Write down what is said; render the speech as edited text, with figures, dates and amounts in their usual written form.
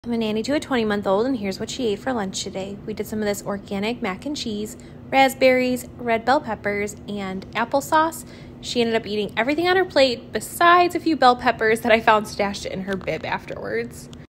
I'm a nanny to a 20-month-old, and here's what she ate for lunch today. We did some of this organic mac and cheese, raspberries, red bell peppers, and applesauce. She ended up eating everything on her plate besides a few bell peppers that I found stashed in her bib afterwards.